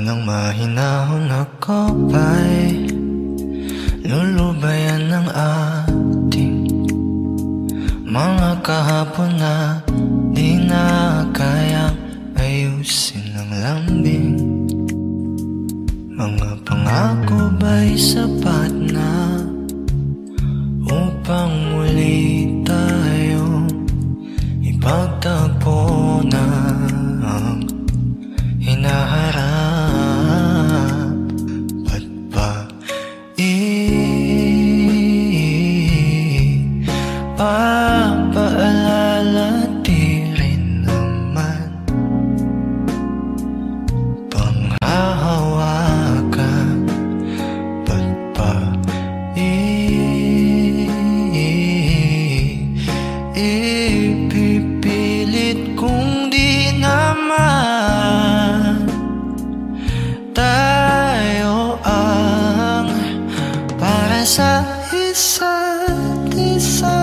nang mahinahon ako ba'y lulubayan ng ating mga kahapon na di na kayang ayusin ng lambing. Mga pangako ba'y sapat na upang muli tayong ipagtagpo na ang hinaharap? Ba't ba ipapaalala di rin naman panghahawakan? Ba't ba ipipilit kung di naman tayo ang para sa isa't isa?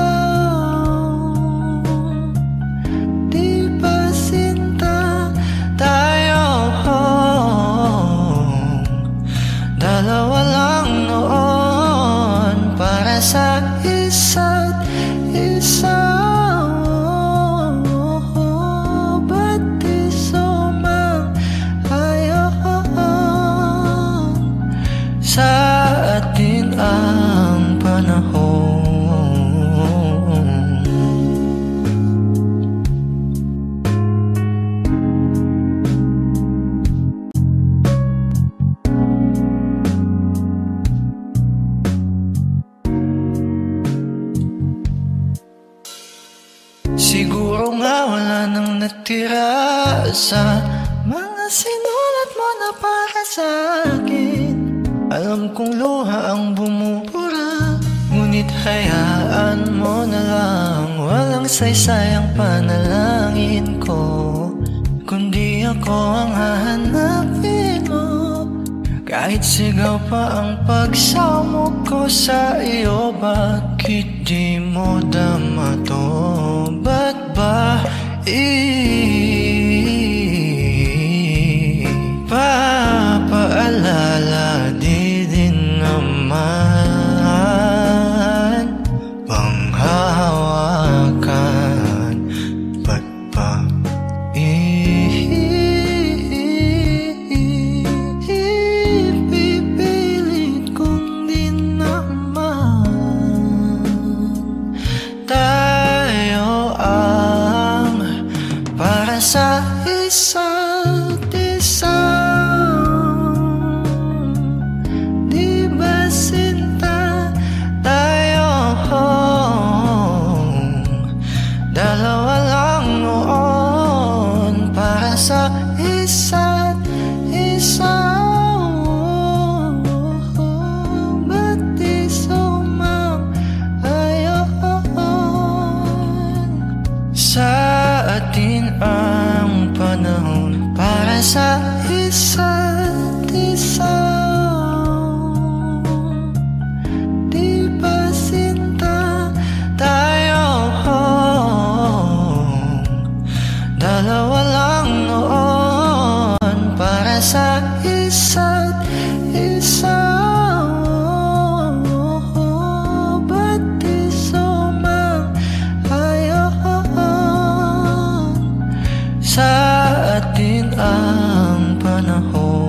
Di ba sinta tayo? Dalawa lang noon para sa isa't isa. Ba't di sumang-ayon sa atin ang panahon? Siguro nga wala nang natira sa mga sinulat mo na para sa akin. Alam kong luha ang bumubura, ngunit hayaan mo na lang. Walang saysay ang panalangin ko, kundi ako ang hahanapin mo. Kahit sigaw pa ang pagsamo ko sa iyo, bakit di mo dama to? Ba't ba ipapaalala di din naman panghahawakan? Ba't ba ipipilit kung di naman tayo ang para sa isa't isa? Di ba sinta tayo? Dalawa lang noon para sa isa't isa. Ba't di sumang-ayon sa atin ang panahon para sa isa't isa? Di ba sinta tayo? Dalawa lang noon para sa isa't isa. Ba't di sumang-ayon sa atin ang panahon?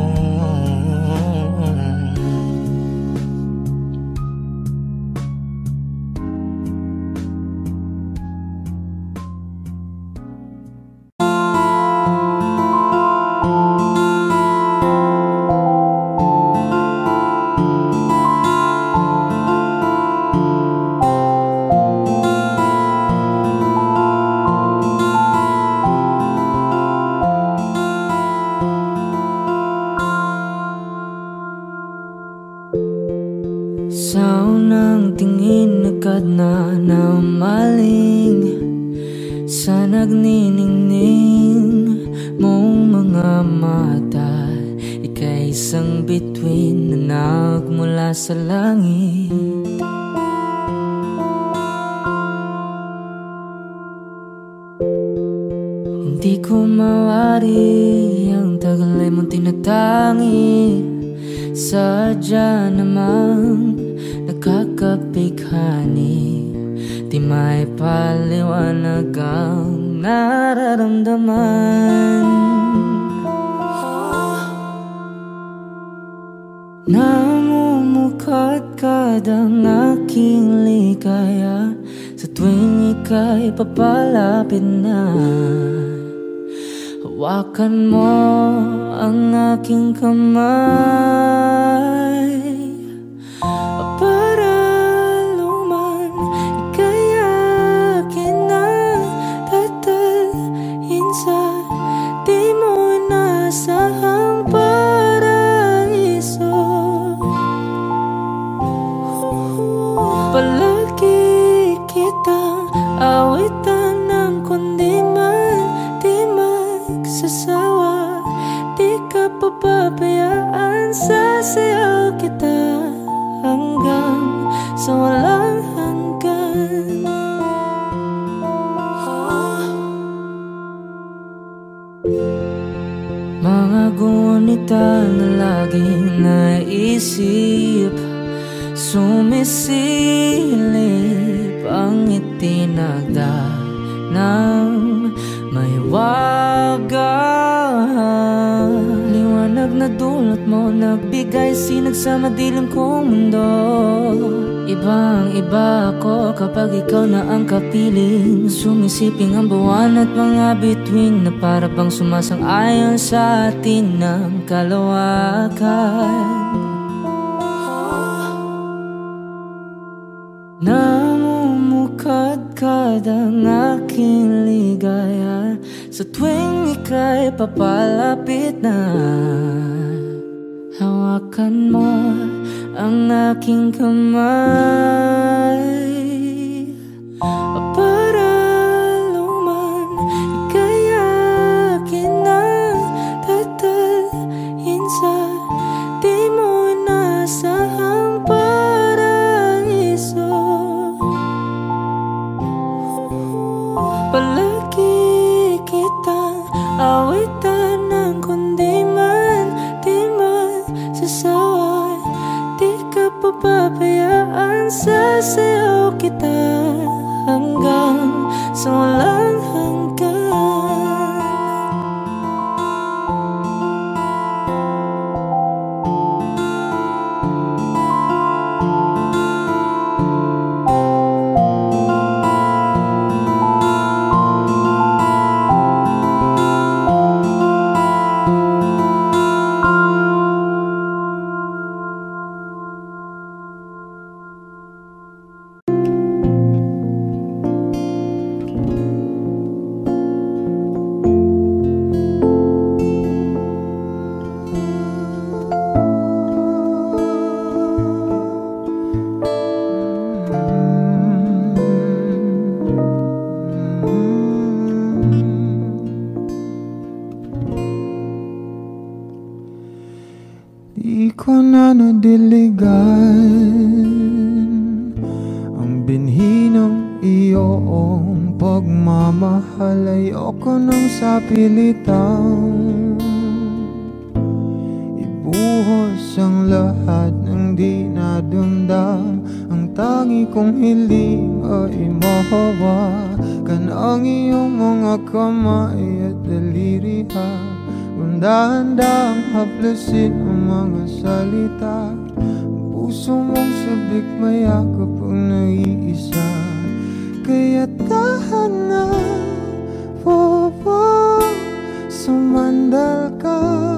Sa unang tingin agad na namaling sa nagniningning mong mga mata. Ika'y isang bituin na nagmula sa langit. Di ko mawari ang tagal ay mong tinatangi. Sadya namang nakakapighani. Di may paliwanag ang nararamdaman. Namumukadkad ang aking ligaya sa tuwing ika'y papalapit na. Hawakan mo ang aking kamay para luman ika'y akin na tatalhin sa di mo inasahang paraiso. Palagi kitang awitan ng kundi man di magsasawa. Di ka pababayaan, sasayaw kita hanggang sa walang hanggan. Mga gunita na laging naisip, sumisilip ang itinagda ng may wagang liwanag na dulot mo, nagbigay sinag sa madilim kong mundo. Ibang iba ako kapag ikaw na ang kapiling. Sumisiping ang buwan at mga bituin na para bang sumasang-ayon sa atin ng kalawakan. Namumukadkad ang aking ligaya sa tuwing ika'y papalapit na. Hawakan mo ang aking kamay para luman ika'y akin na tatalhin sa di mo inasahang paraiso. Palagi kitang awitan ng kundi man di magsasawa. Di ka pababayaan, sasayaw kita hanggang sa walang hanggan. Di ko na nadiligan ang binhi ng iyong pagmamahal. Ayoko nang sa pilitan ibuhos ang lahat ng di nadamdam. Ang tangi kong hiling ay mahawakan ang iyong mga kamay at daliri. Dahan-dahang haplusin ang mga salita. Ang puso mong sabik mayakap ang naiisa. Kaya tahan na, sumandal ka.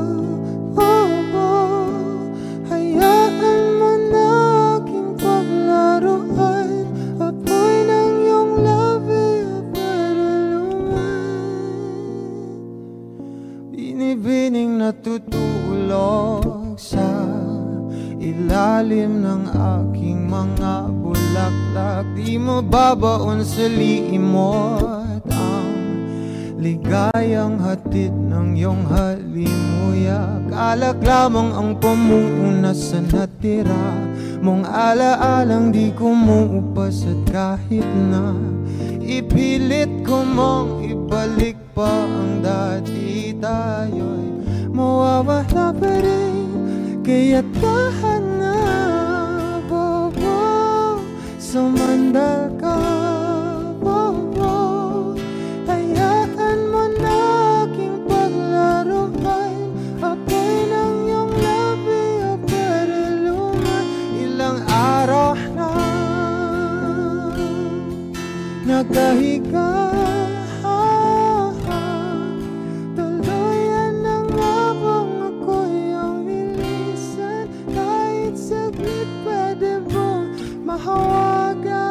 Hayaan mo na aking paglaruan. Apoy ng iyong labi para luman. Binibining natutulog sa ilalim ng aking mga bulaklak. Di mo babaon sa limot ang ligayang hatid ng iyong halimuyak. Alak lamang ang pamuuna sa natira mong alaalang di kumuupas. At kahit na ipilit ko mong ibalik pa ang dati tayo'y mawawala pa rin. Kaya't tahan na, bobo, sumandal ka, bobo. Hayaan mo na aking paglaruan, apoy ng iyong labi o karalungan. Ilang araw na nakahiga, tuluyan ng abang ako'y ang nilisan. Kahit saglit pwede mong mahawagan.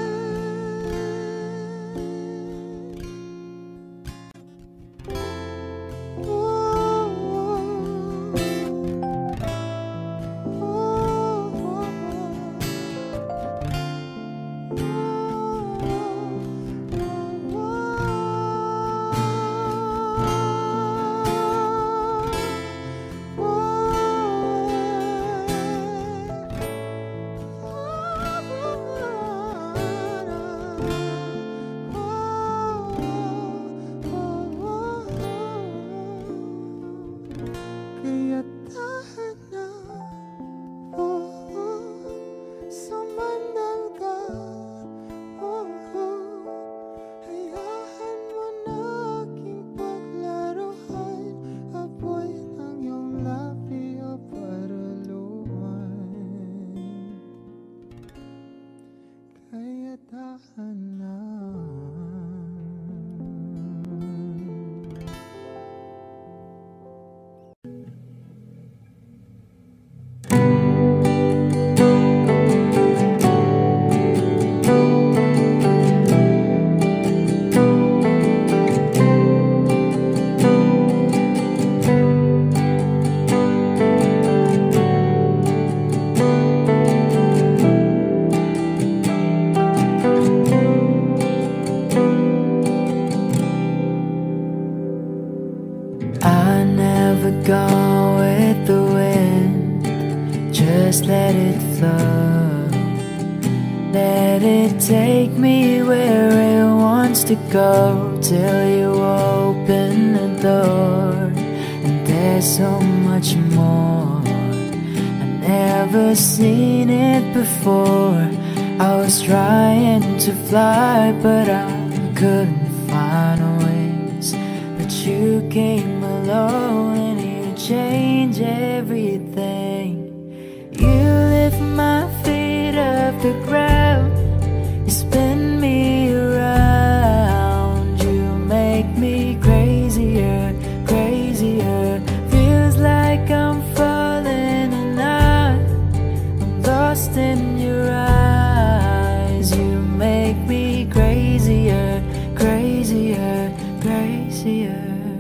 Go with the wind, just let it flow. Let it take me where it wants to go, till you open the door. And there's so much more, I've never seen it before. I was trying to fly, but I couldn't find ways. But you came along and change everything. You lift my feet off the ground, you spin me around, you make me crazier, crazier. Feels like I'm falling and I'm lost in your eyes. You make me crazier, crazier, crazier.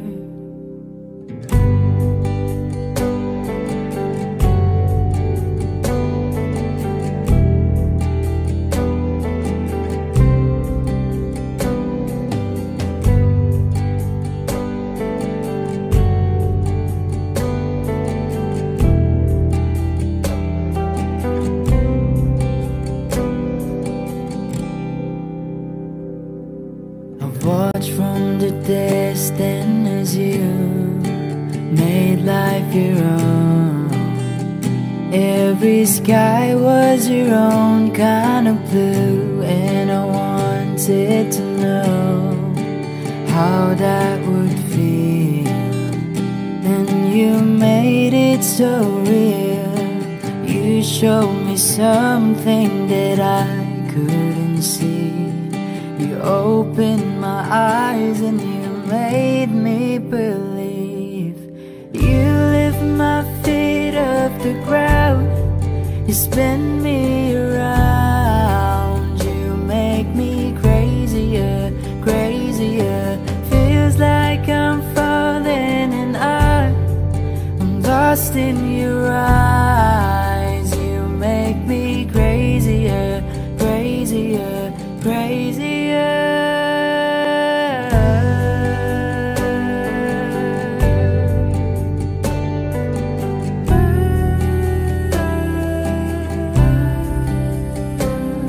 Watch from the distance as you made life your own. Every sky was your own kind of blue, and I wanted to know how that would feel. And you made it so real. You showed me something that I couldn't see. You opened my eyes and you made me believe. You lift my feet off the ground, you spin me around, you make me crazier, crazier. Feels like I'm falling and I'm lost in your eyes. You make me crazier, crazier, crazier.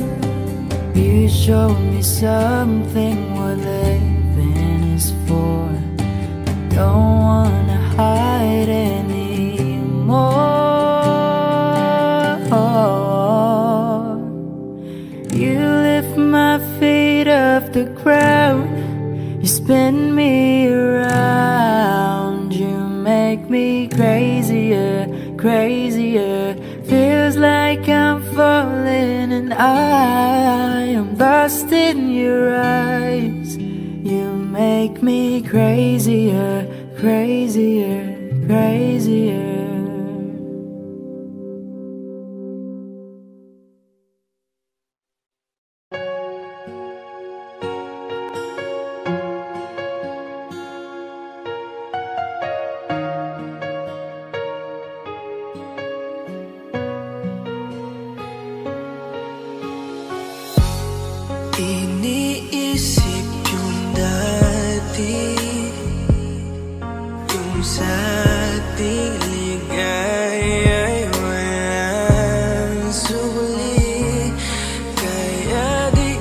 You showed me something what living is for. more. You lift my feet off the ground, you spin me around, you make me crazier, crazier. Feels like I'm falling and I am lost in your eyes. You make me crazier, crazier, crazier. Iniisip yung dati, yung sa ating ligaya'y walang suli, kaya di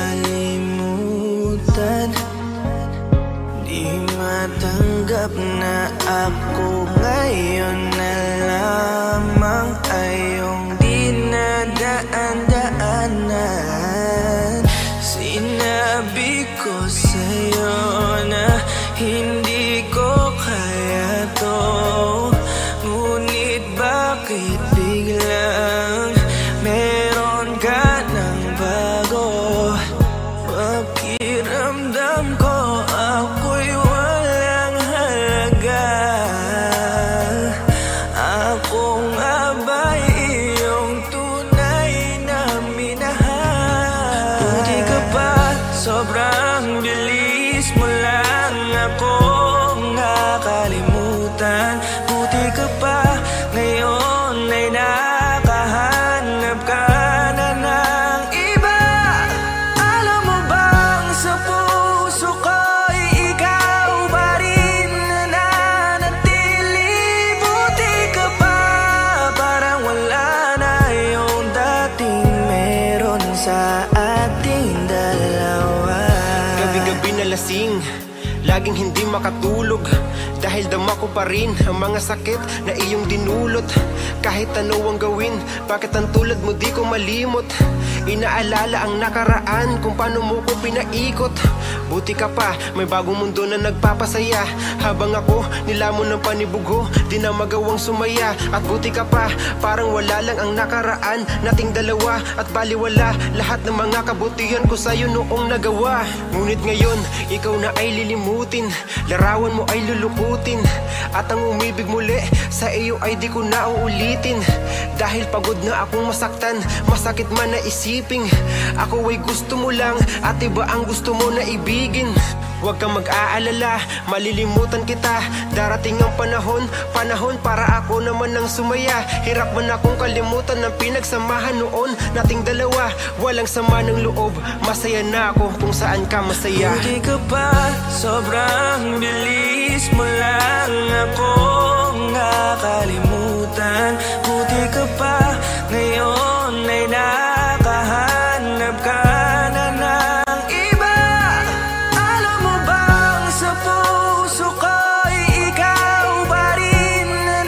malimutan, di matanggap na ako ngayon na lamang ay yung dinadaan-daanan. Sinabi ko sa'yo na hindi ko kaya to, ngunit bakit biglang meron ka ng bago? Pakiramdam ko ako'y walang halaga. Ako nga ba'y iyong tunay na minahal? Buti ka pa, sobrang bilis mo lang akong nakalimutan. Buti ka pa, ngayon ay nakahanap ka na ng iba. Alam mo bang sa puso ko'y ikaw pa rin nananatili? Buti ka pa, parang wala na yung dating meron sa ating dalawa. Gabi-gabi na lasing, laging hindi makatulog, dahil dama ko pa rin ang mga sakit na iyong dinulot. Kahit ano ang gawin, bakit ang tulad mo di ko malimot? Inaalala ang nakaraan, kung paano mo ko pinaikot. Buti ka pa, may bagong mundo na nagpapasaya, habang ako nilamon ng panibugho, di na magawang sumaya. At buti ka pa, parang wala lang ang nakaraan nating dalawa, at baliwala lahat ng mga kabutihan ko sa'yo noong nagawa. Ngunit ngayon, ikaw na ay lilimutin, larawan mo ay lulukutin, at ang umibig muli sa iyo ay di ko na uulitin. Dahil pagod na akong masaktan, masakit man na isiping ako ay gusto mo lang at iba ang gusto mo na ibigin. Huwag kang mag-aalala, malilimutan kita. Darating ang panahon para ako naman ang sumaya. Hirap man akong kalimutan ng pinagsamahan noon nating dalawa. Walang sama ng loob, masaya na ako kung saan ka masaya. Buti ka pa, sobrang bilis mo lang akong nakalimutan. Buti ka pa, ngayon ay nakahanap ka na ng iba. Alam mo bang sa puso ko'y ikaw pa rin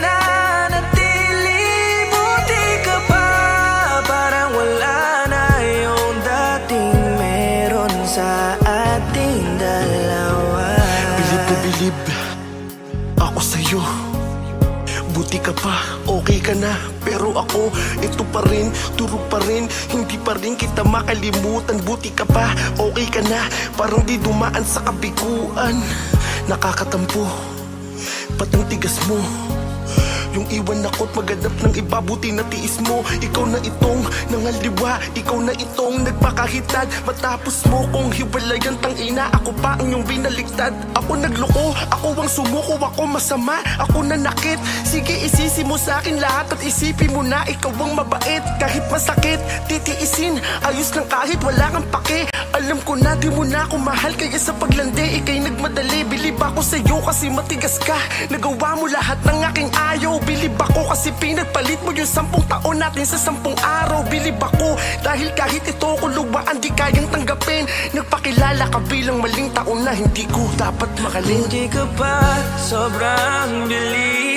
nananatili? Buti ka pa, parang wala na yung dating meron sa ating dalawa. Bilib na bilib ako sa'yo. Buti ka pa, okay ka na, pero ako, ito pa rin, turo pa rin, hindi pa rin kita makalimutan. Buti ka pa, okay ka na, parang di dumaan sa kabiguan. Nakakatampo, ba't ang tigas mo? Yung iwan ako't maghanap ng iba, buti na tiis mo. Ikaw na itong nangaliwa, ikaw na itong nagpakahitad. Matapos mo kong hiwalayan, tangina, ako pa ang iyong binaligtad. Ako nagloko, ako ang sumuko, ako masama, ako nanakit. Sige, isisi mo sa akin lahat at isipin mo na ikaw ang mabait. Kahit masakit, titiisin, ayos lang kahit wala kang pake. Alam ko na di mo na ako mahal, kaya sa paglandi ikay nagmadali. Bilib ako sa'yo kasi matigas ka, nagawa mo lahat ng aking ayaw. Bilib ako kasi pinagpalit mo yung 10 taon natin sa 10 araw. Bilib ako dahil kahit ito ko luwaan di kayang tanggapin. Nagpakilala ka bilang maling taon na hindi ko dapat makalin. Buti ka pa, sobrang bilis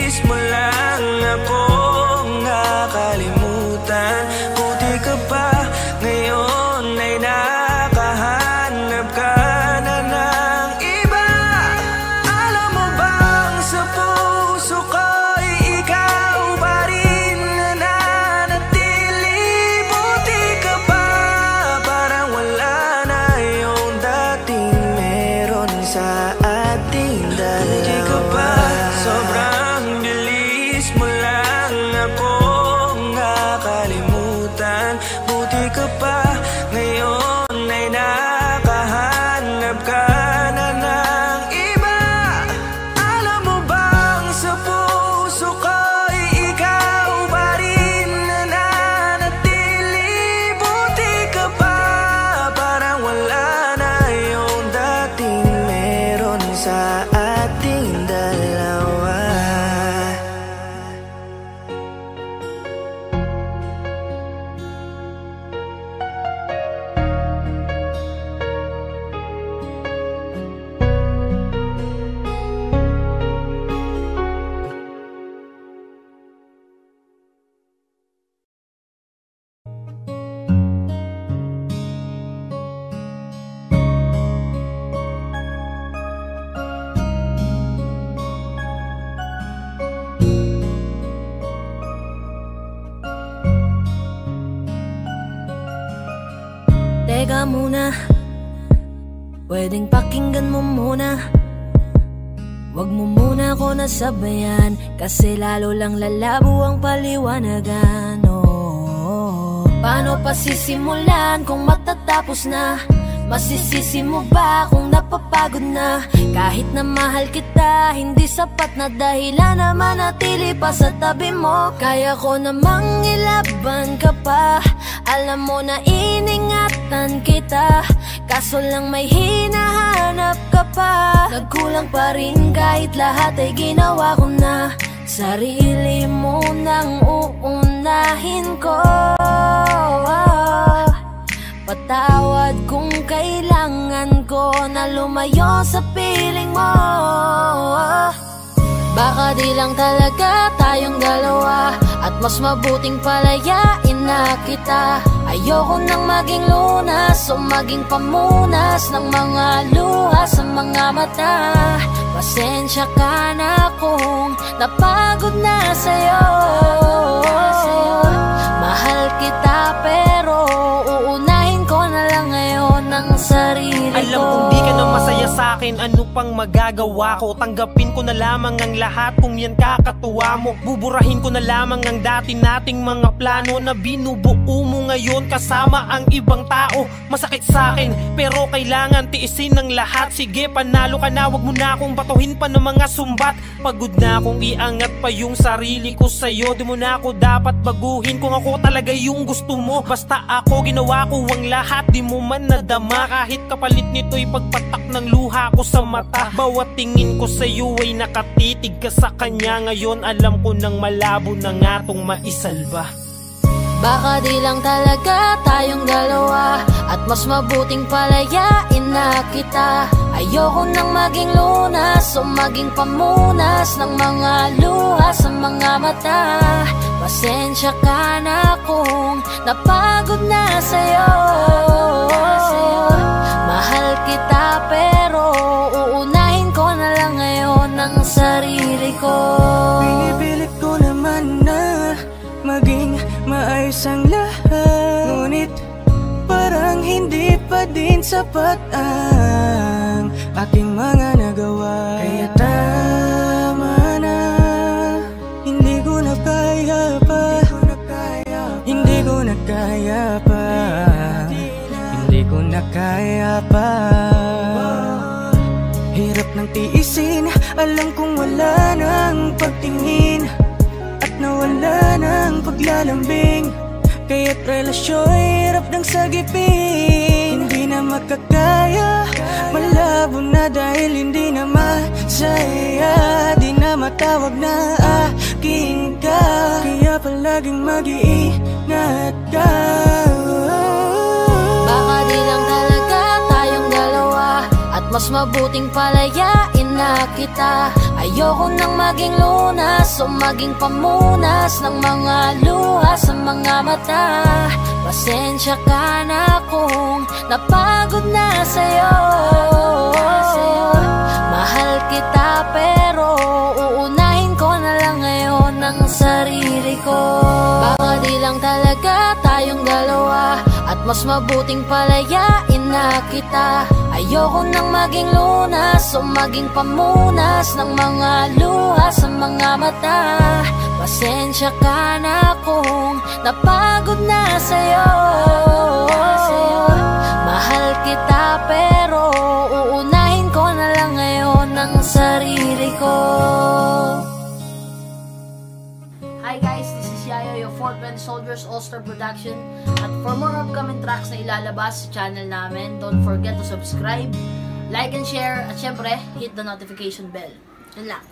bilis mo lang akong nakalimutan. Buti ka pa ngayon ay nakahanap ka na ng iba. Alam mo bang sa puso ko'y ikaw pa rin nananatili. Buti ka pa, parang wala na yung dating meron sa ating dalawa. Buti ka pa, sobrang bilis mo lang akong nakalimutan. Buti ka pa ngayon ay nakahanap ka na ng iba. Alam mo bang sa puso ko'y ikaw pa rin nananatili. Buti ka pa, parang wala na yung dating meron sa ating dalawa. Teka muna, pwedeng pakinggan mo muna. Wag mo muna ako nasabayan, kasi lalo lang lalabo ang paliwanagan. Paano pa sisimulan kung matatapos na? Masisisi mo ba kung napapagod na? Kahit na mahal kita, hindi sapat na dahilan na manatili pa sa tabi mo. Kaya ko namang ilaban ka pa, alam mo na iningatan kita. Kaso lang may hinahanap ka pa. Nagkulang pa rin kahit lahat ay ginawa ko na. Sarili mo nang uunahin ko. Patawad kung kailangan ko na lumayo sa piling mo. Baka di lang talaga tayong dalawa, at mas mabuting palayain na kita. Ayoko nang maging lunas o maging pamunas ng mga luha sa mga mata. Pasensya ka na kung napagod na sa'yo. Mahal kita pero uunahin ko na lang ngayon ang sarili ko. Alam kong di ka na masaya sa'kin, ano pang magagawa ko? Tanggapin ko na lamang ang lahat kung yan kakatuwa mo. Buburahin ko na lamang ang dati nating mga plano na binubuo mo ngayon kasama ang ibang tao. Masakit sa'kin pero kailangan tiisin ng lahat. Sige, panalo ka na, wag mo na akong batuhin pa ng mga sumbat. Pagod na akong iangat pa yung sarili ko sa'yo. Di mo na ako dapat baguhin kung ako talaga yung gusto mo. Basta ako ginawa ko ang lahat, di mo man nadama. Kahit kapalit nito'y pagpatak ng luha ko sa mata. Bawat tingin ko sa'yo ay nakatitig ka sa kanya. Ngayon alam ko nang malabo na nga tong maisalba. Baka di lang talaga tayong dalawa, at mas mabuting palayain na kita. Ayoko nang maging lunas o maging pamunas ng mga luha sa mga mata. Pasensya ka na kung napagod na sa'yo. Mahal kita pero uunahin ko na lang ngayon ang sarili ko. Pinipilit ko naman na maging maayos ang lahat, ngunit parang hindi pa din sapat ang aking mga nagawa. Kaya tama na, hindi ko na kaya pa, hindi ko na kaya pa, hindi ko na kaya pa. Hirap ng tiisin, alam kong wala nang pagtingin at nawala ng paglalambing. Kaya't relasyon hirap ng sagipin. Hindi na makakaya, malabo na dahil hindi na masaya. Di na matawag na akin ka, kaya palaging mag-iingat ka. Baka di lang talaga tayong dalawa, at mas mabuting palayain na kita. Ayoko nang maging lunas o maging pamunas ng mga luha sa mga mata. Pasensya ka na kung napagod na sa'yo. Mahal kita pero uunahin ko na lang ngayon ang sarili ko. Baka di lang talaga tayong dalawa at mas mabuting palayain na kita. Ayoko nang maging lunas o maging pamunas ng mga luha sa mga mata. Pasensya ka na kung napagod na sa'yo. Mahal kita pero uunahin ko na lang ngayon ang sarili ko. Hi guys, this is Yayo, your Fort Bend Soldiers All-Star Production. At for more upcoming tracks na ilalabas sa channel namin, don't forget to subscribe, like and share, at syempre, hit the notification bell. Yun lang.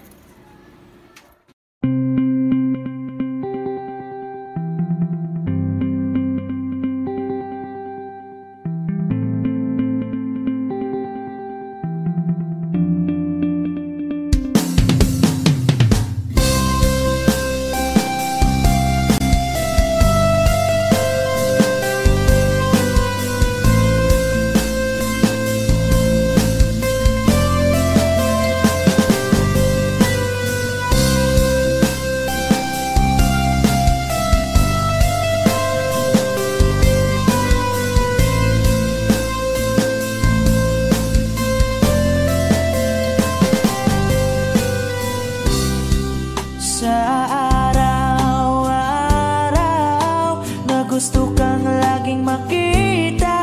Gusto kang laging makita,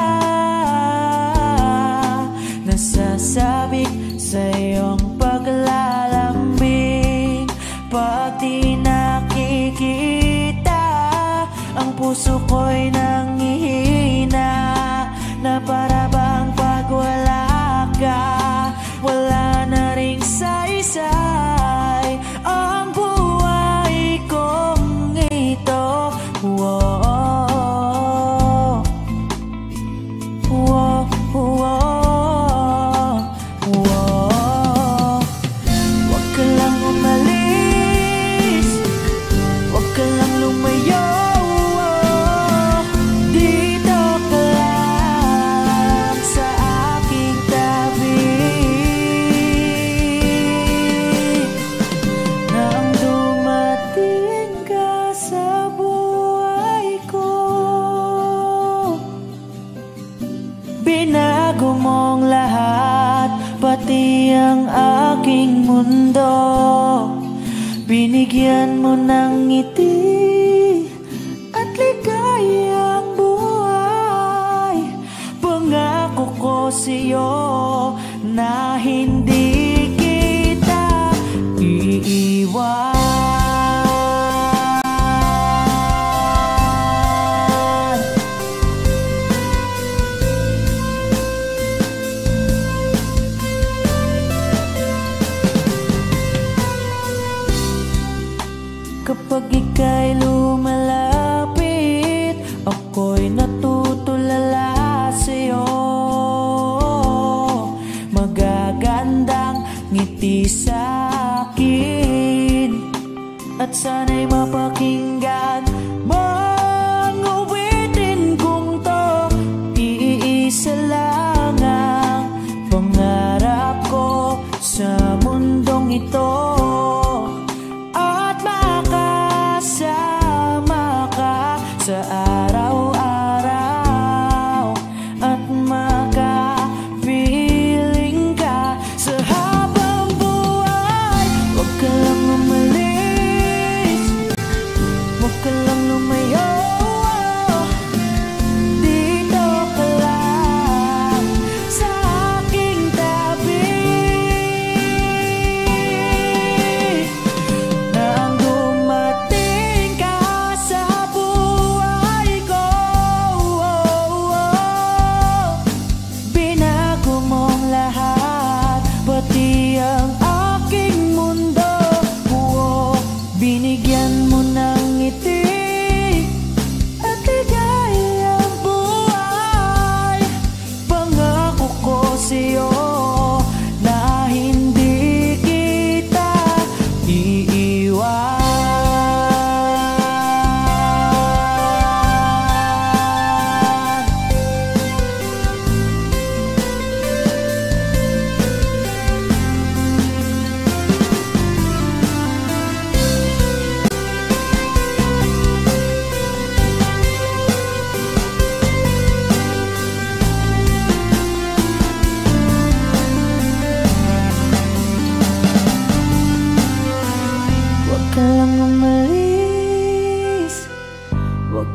nasasabik sa iyong paglalambing. Pag di nakikita, ang puso ko'y nangihina, na para bang pag wala ka, wala na ring saysay ang buhay kong ito. Whoa. Binago mong lahat, pati ang aking mundo. Binigyan mo ng ngiti at ligayang buhay. Pangako ko sa'yo na hindi kita iiwan. Kapag ika'y lumalapit, ako'y natutulala sa'yo. Magagandang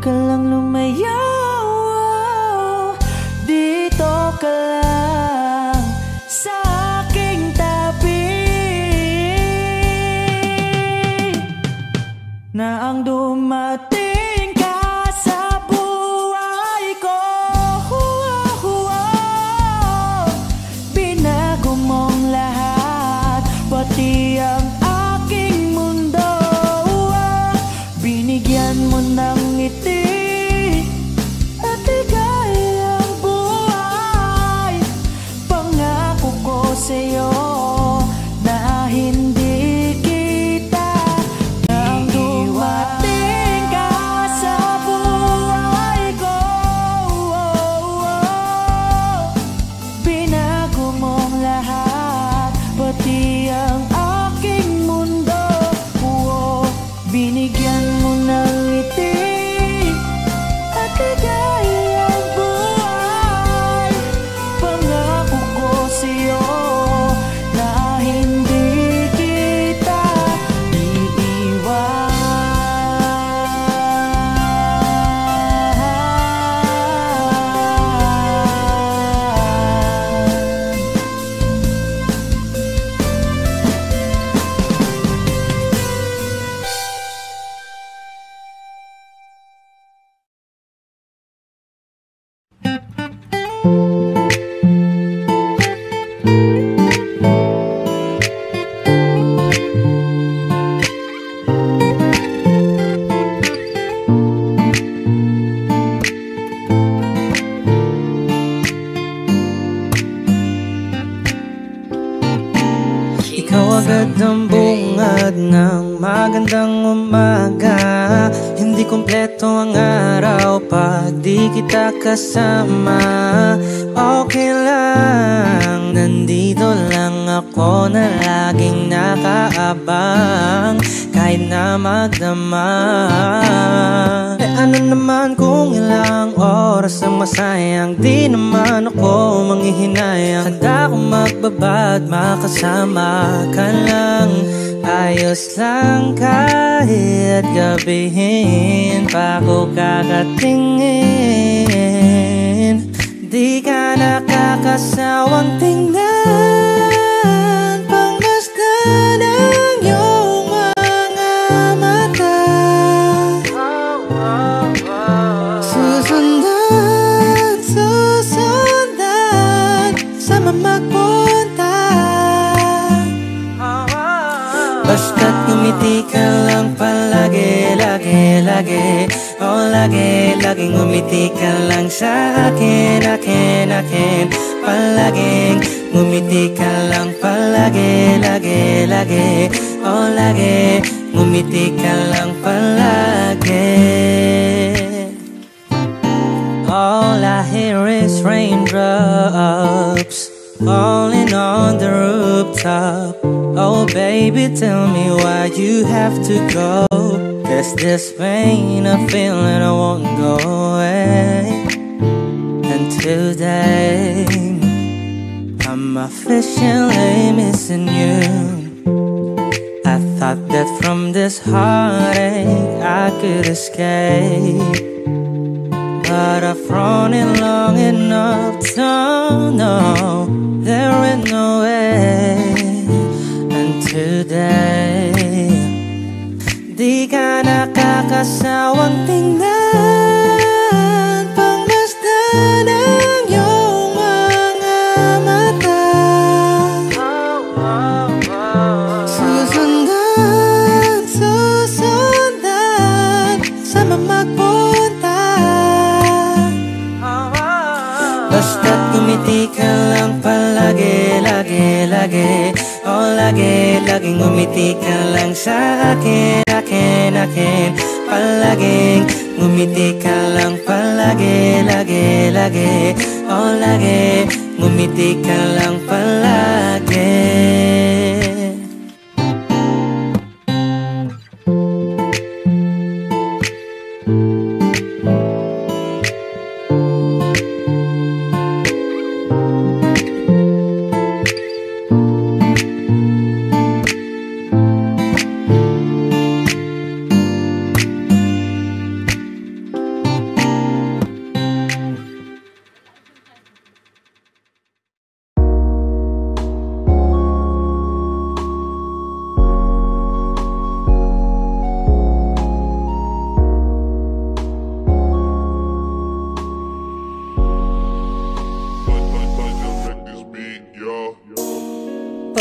ka lang lumayo, dito ka lang sa aking tabi, na ang dumating ka sa buhay ko. Binago mong lahat, pati ang aking mundo. Binigyan mo ng ngiti at ligayang buhay. Pangako ko sa'yo na hindi kita nang dumating ka sa buhay ko. Binago mong lahat, pati ang aking mundo. Binigyan mo ng ngiti at ligayang buhay. Pangako ko sa'yo na hindi kita iiwan. Ikaw agad ang bungad ng magandang umaga. Hindi kumpleto ang araw pag di kita kasama. Okay lang, nandito lang ako na laging nakaabang kahit na magdama. Ano naman kung ilang oras ang masayang, di naman ako manghihinayang. Handa akong magbabad, makasama ka lang. Ayos lang kahit gabihin pa ko kakatingin. Di ka nakakasawang tingnan, pangmasdan ang iyong mga mata. Susundan, susundan, sama magpunta. Basta't ngumiti ka lang palagi, lagi, lagi. Oh, lagi, laging ngumiti ka lang sa akin, akin, akin. Palaging ngumiti ka lang palagi, lagi, lagi. Oh, lagi, ngumiti ka lang palagi. All I hear is raindrops falling on the rooftop. Oh baby, tell me why you have to go. There's this pain, a feeling I won't go away. And today I'm officially missing you. I thought that from this heartache I could escape, but I've thrown it long enough to know there ain't no way. And today, di ka nakakasawang tingnan, pangmasdan ang iyong mga mata. Susundan, susundan, sama magpunta. Basta't ngumiti ka lang palagi, lagi, lagi. Oh, lagi, laging ngumiti ka lang sa akin, akin, akin. Palaging ngumiti ka lang palagi, lagi, lagi. Oh, lagi, ngumiti ka lang palagi.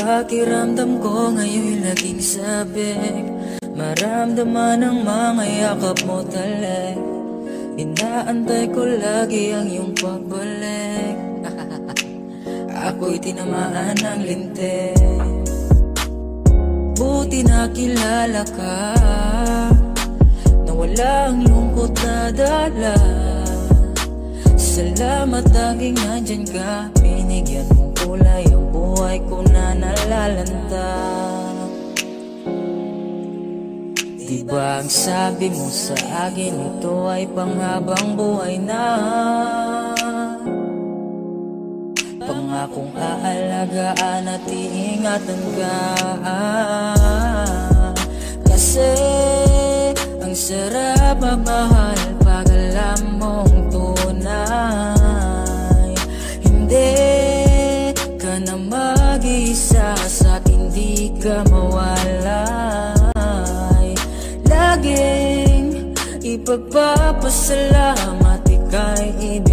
pakiramdam ko ngayon'y laging sabik. Maramdaman ang mga yakap mo talik. Inaantay ko lagi ang iyong pagbalik. Ako'y tinamaan ng lintik. Buti na kilala ka, na walang lungkot na dala. Salamat laging nandyan ka. Binigyan mong kulay ang buhay ko na nalalanta. Diba ang sabi mo sa akin, ito ay panghabang buhay na. Pangakong aalagaan at iingatan ka. Kasi ang sarap magmahal pag alam mong tunay. Hindi ka na mag-isa sa'kin, di ka mawalay. Laging ipagpapasalamat ika'y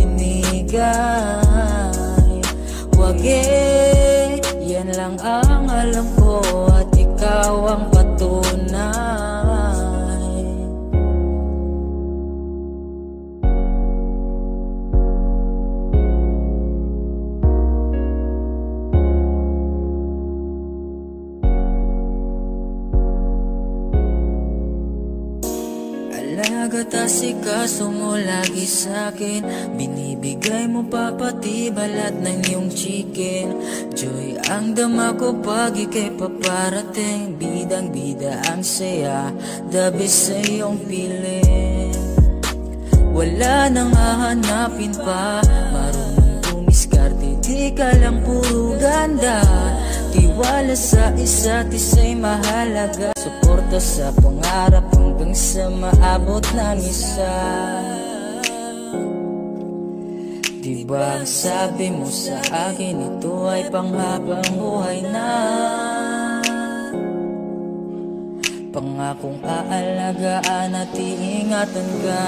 ibinigay. Wag yan lang ang alam ko at ikaw ang patunay. Alagat asikaso mo lagi sa'kin. Binibigay mo pa pati balat ng iyong chicken. Joy ang dama ko pag ika'y paparating. Bidang bida ang saya, the best sa iyong piling. Wala nang hahanapin pa, marunong dumiskarte, di ka lang puro ganda. Tiwala sa isa't isa'y mahalaga. Suporta sa pangarap hanggang sa maabot ng isa. Diba ang sabi mo sa akin, ito ay panghabang buhay na. Pangakong aalagaan at iingatan ka.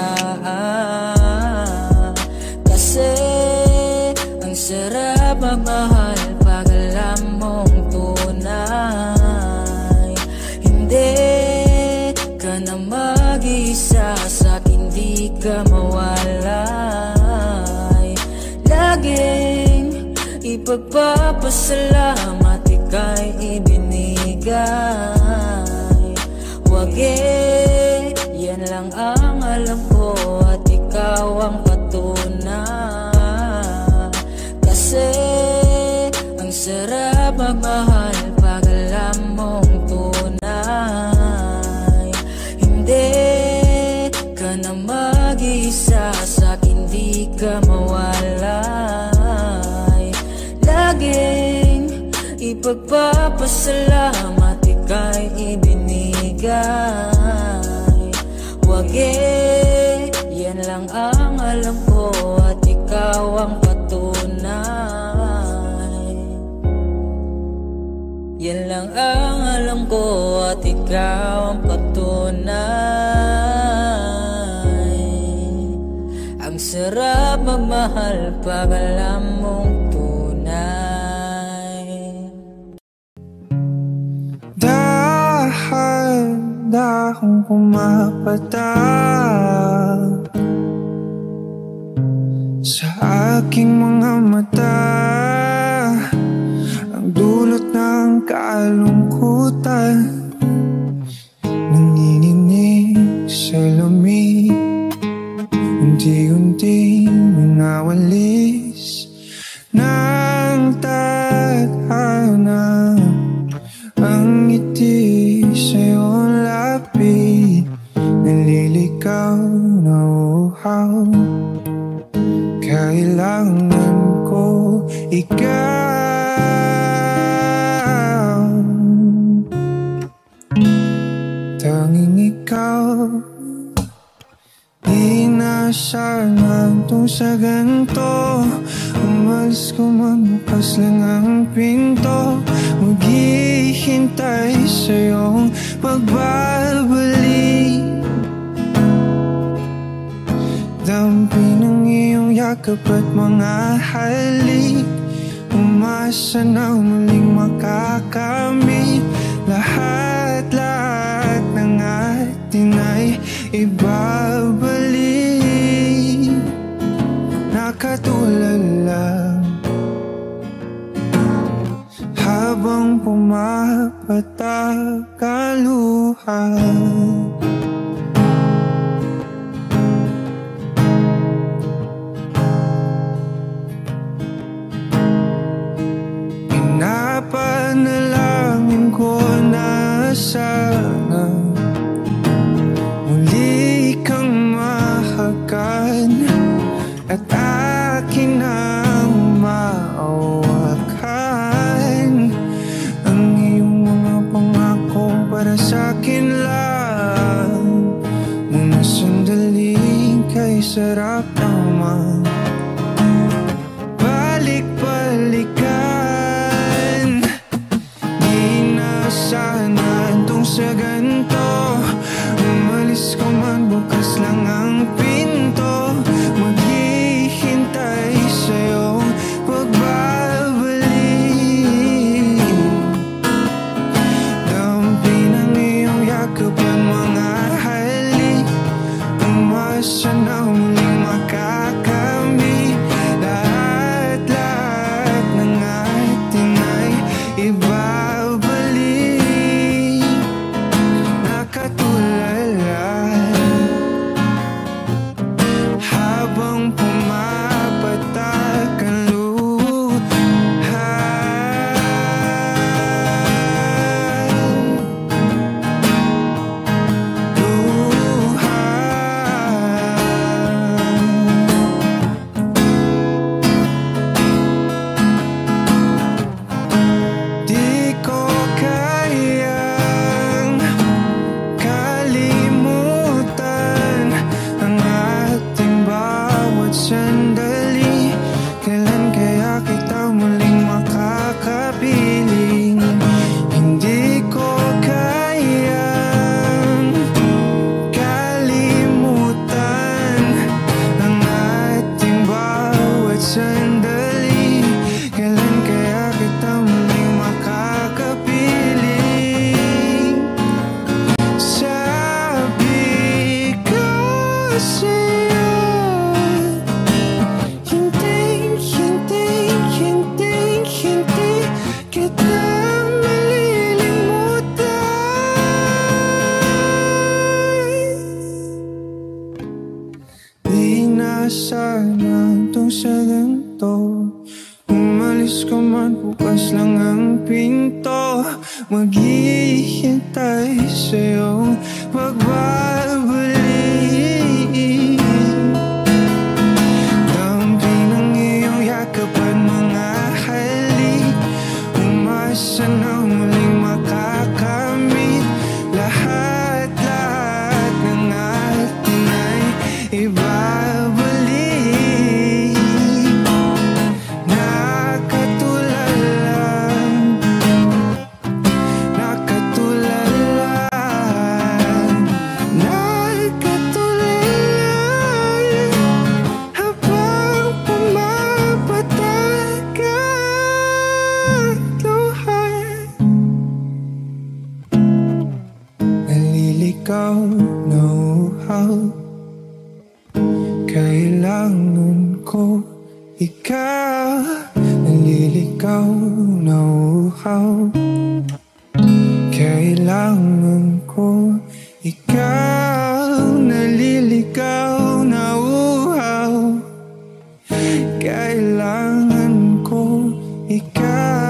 Kasi ang sarap magmahal pag alam mong tunay. Hindi ka na mag-isa sa'kin, di ka mawalay. Laging ipagpapasalamat ika'y ibinigay. Wag yan lang ang alam ko at ikaw ang patunay. Kasi ang sarap magmahal pag alam mong tunay. Hindi ka na mag-isa sa'kin, di ka mawalay. Laging ipagpapasalamat ika'y ibinigay. Wag yan lang ang alam ko at ikaw ang patunay. Yan lang ang alam ko at ikaw ang patunay. Ang sarap magmahal pag alam mong tunay. Dahan-dahang pumapatak sa aking mga mata, ang dulot ng kalungkutan. Nanginginig sa lamig, unti-unti nawalis ng tadhana. Ang ngiti sa'yo lapit, naliligaw na uhaw. Kailangan ko ikaw, tanging ikaw. Di na sana itong sa ganito, umalis ko man bukas lang ang pinto. Maghihintay sa'yong pagbabalik. Dampi ng iyong yakap at mga halik. umasa na muling makakamit. Lahat ng atin ay ibabalik na katulad lang habang pumapatak ang luha. Pinapanalangin ko na sana muli kang mahagan at akin ang maawakan. Ang iyong mga pangako para sa'kin lang. Muna sandaling kay sarap naman balik-balikan. Di na sana itong sa ganito. Umalis ko man, bukas lang ang pinto. Maghihintay sa'yo pagbabalik. Dampi ng iyong yakap ang mga halik. Umasa na muling makakamit. Lahat ng atin ay ibabalik na katulad habang pumapatak ang luha. Di ko kayang kalimutan ang ating bawat sandali. Kailan kaya kita muling makakapiling? Hindi ko kayang kalimutan ang ating bawat sandali. Kailan kaya kita muling makakapiling? Sabi ko sa'yo, hindi kita malilimutan. Di na sana itong sa ganito. Umalis ko man, bukas lang ang pinto. Maghihintay sa'yo pagbabalik. Dampi ng iyong yakap at mga halik. Umasa na muling makakamit. Lahat ng atin ay ibabalik na katulad lang. Na katulad lang. Na katulad lang habang pumapatak ang luha. Naliligaw na uhaw. Kailangan ko ikaw. Naliligaw na uhaw. Kailangan ko ikaw. Naliligaw na uhaw. Kailangan ko ikaw.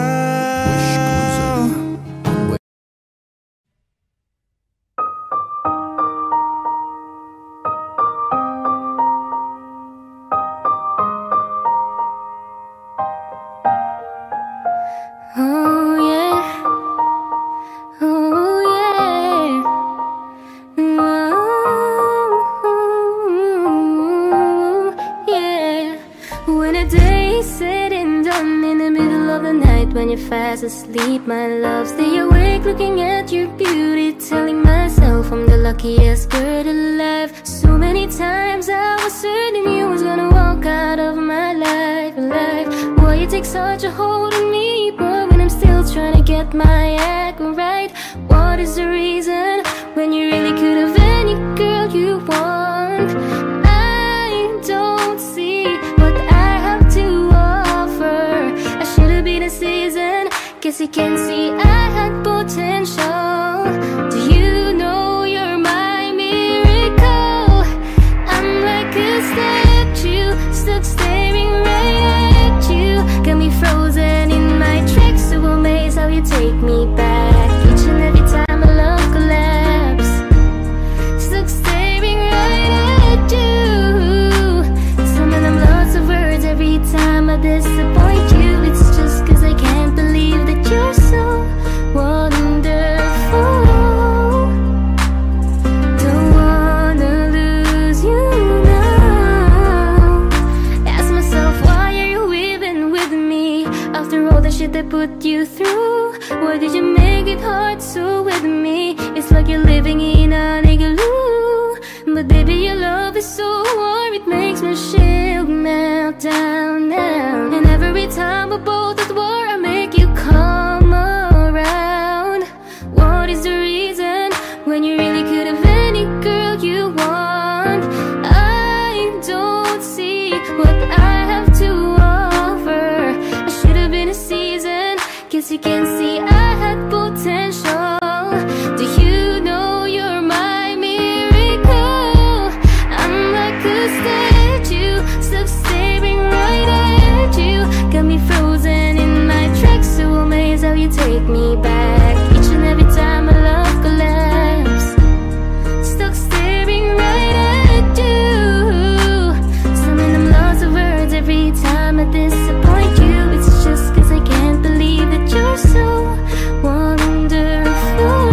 Oh yeah, oh yeah, oh yeah. When a day is said and done in the middle of the night, when you're fast asleep, my love, stay awake looking at your beauty, telling myself I'm the luckiest girl alive. So many times I was certain you was gonna walk out of my life. Boy, you take take such a hold on me, but when I'm still trying to get my act right, what is the reason when you really could have any girl you want? I don't see what I have to offer. I should have been a season, guess you can see I had potential. Do you know you're my miracle? I'm like a statue, stuck staring right at you. Got me frozen in my tracks, so amazed how you take me back each and every time my love collapse. Stuck staring right at you. Summon up lots of words every time I disappoint you. It's just cause I can't believe that you're so wonderful. Don't wanna lose you now. Ask myself, why are you even with me? After all the shit I put you through, why did you make it hard so with me? It's like you're living in an igloo. But baby, your love is so warm, it makes my shield melt down now. And every time we're both at war, I make you come around. What is the reason when you really could have any girl you want? I don't see what I have to offer. I should have been a season, guess you can see I had potential. Do you know you're my miracle? I'm like a statue, stuck staring right at you. Got me frozen in my tracks, so amazed how you take me back each and every time my love collapse. Stuck staring right at you. Summon them lots of words every time I disappoint you. It's just cause I can't believe that you're so wonderful.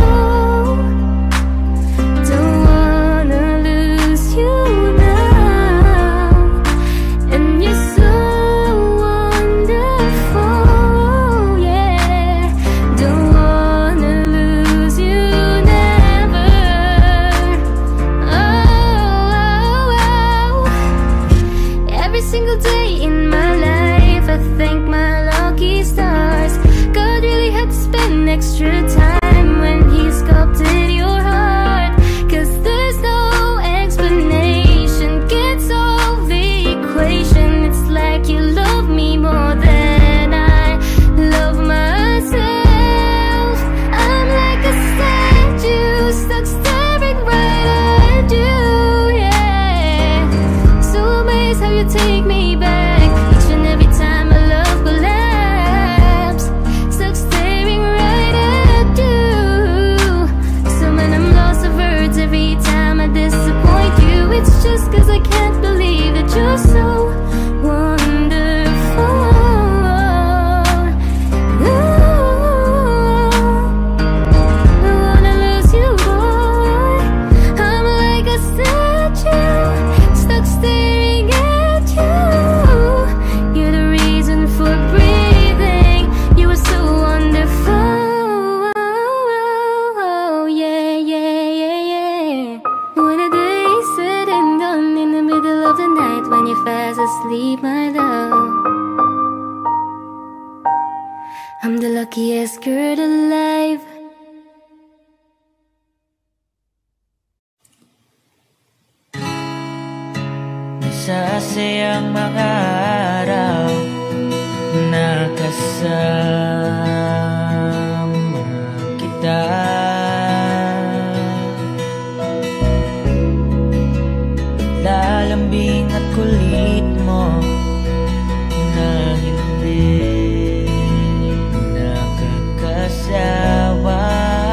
Don't wanna lose you now. And you're so wonderful, yeah. Don't wanna lose you never. Oh. Every single day in my life, I thank my lucky stars. God really had to spend extra time when he sculpted your heart. Cause there's no explanation, can't solve the equation. It's like you love me more than I love myself. I'm like a statue, stuck staring right at you, yeah. So amazed how you take me back each and every time my love collapse. Stuck staring right at you. Summon I'm lost of words every time I disappoint you. It's just cause I can't believe that you're so wonderful. Ooh, I wanna lose you, boy. I'm like a statue, stuck staring at you. You're the reason for breathing. You are so wonderful. Yeah, yeah, yeah, yeah. When the day is said and done, in the middle of the night when you're fast asleep, my love, I'm the luckiest girl alive. Masasayang mga araw na kasama kita. Lalambing at kulit mo na hindi nakakasawa.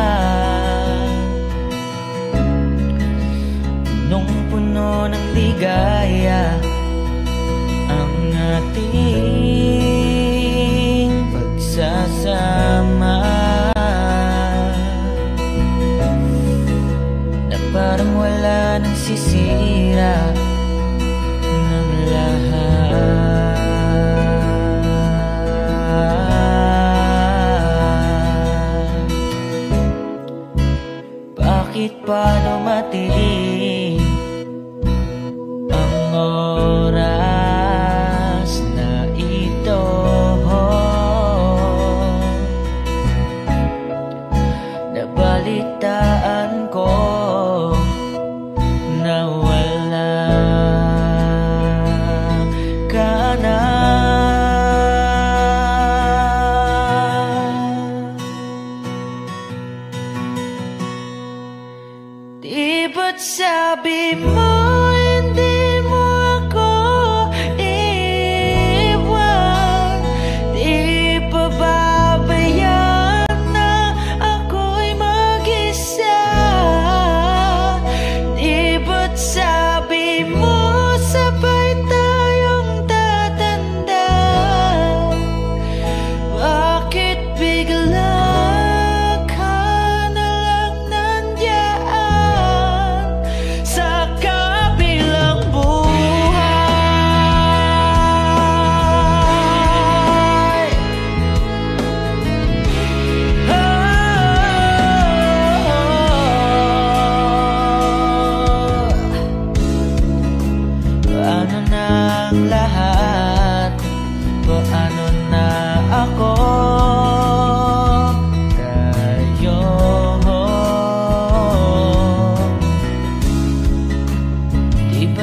Nung puno ng ligaya ang ating pagsasama, na parang wala nang sisira ng lahat. Bakit pa lumatiling ang oras na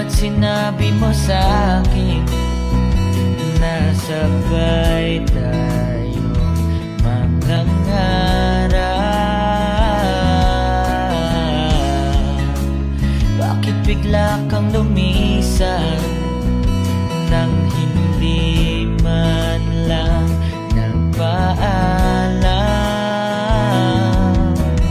At sinabi mo sa'kin na sabay tayo mangangarap. Bakit bigla kang lumisan nang hindi man lang nagpaalam?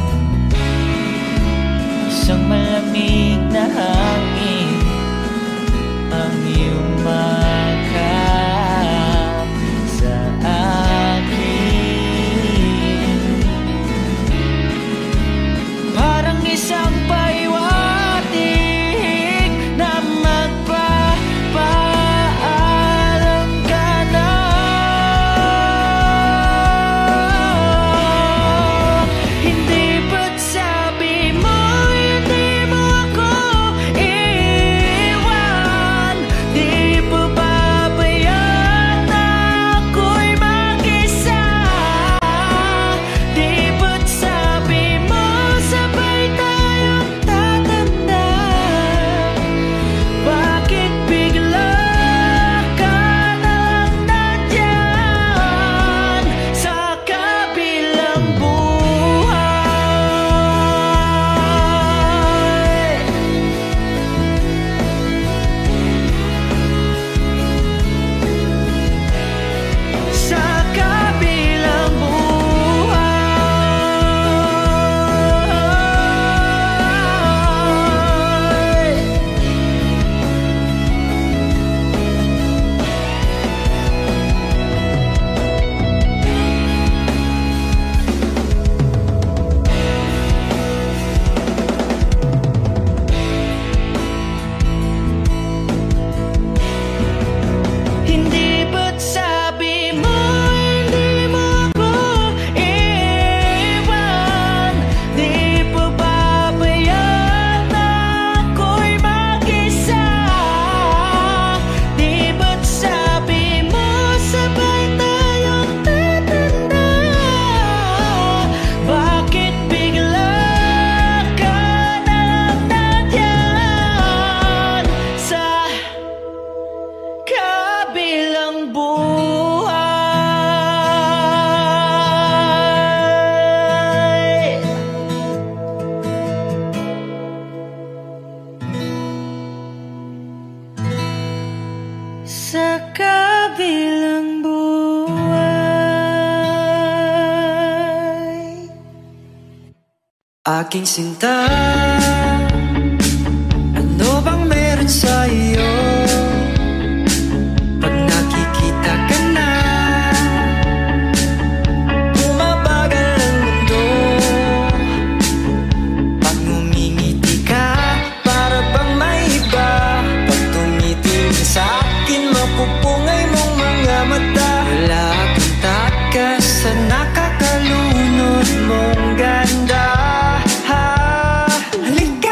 Isang malamig na hangin ang iyong makap sa akin. Parang isang paiwatig na magpapaalam ka na. Hindi ba't sabi mo hindi mo ako iwan? Di pa babayaan na ako'y mag-isa? Di ba't sabi mo sabay tayong tatanda? Bakit bigla ka na lang nandyan sa kabilang buhay? Sa kabilang buhay. Hindi ba't sabi mo hindi mo ako iwan? Di pa babayaan na ako'y mag-isa? Di ba't sabi mo sabay tayong tatanda? Bakit bigla ka na lang nandyan sa kabilang buhay? Sa kabilang buhay. Aking sinta, ano bang meron sa iyo? Pag nakikita ka na, bumabagal ang mundo. Pag ngumingiti ka, para bang may iba. Pag tumitingin sa'kin, mapupungay mong mga mata. Wala akong takas sa nakakalunod mong ganda. Halika